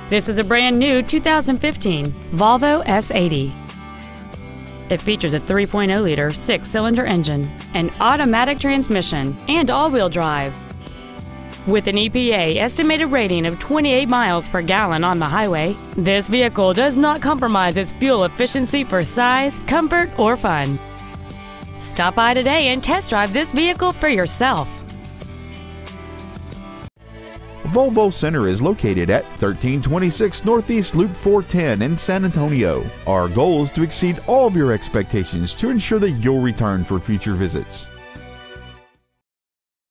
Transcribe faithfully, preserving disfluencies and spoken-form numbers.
This is a brand new two thousand fifteen Volvo S eighty. It features a three point oh liter six-cylinder engine, an automatic transmission, and all-wheel drive. With an E P A estimated rating of twenty-eight miles per gallon on the highway, this vehicle does not compromise its fuel efficiency for size, comfort, or fun. Stop by today and test drive this vehicle for yourself. Volvo Center is located at thirteen twenty-six Northeast Loop four ten in San Antonio. Our goal is to exceed all of your expectations to ensure that you'll return for future visits.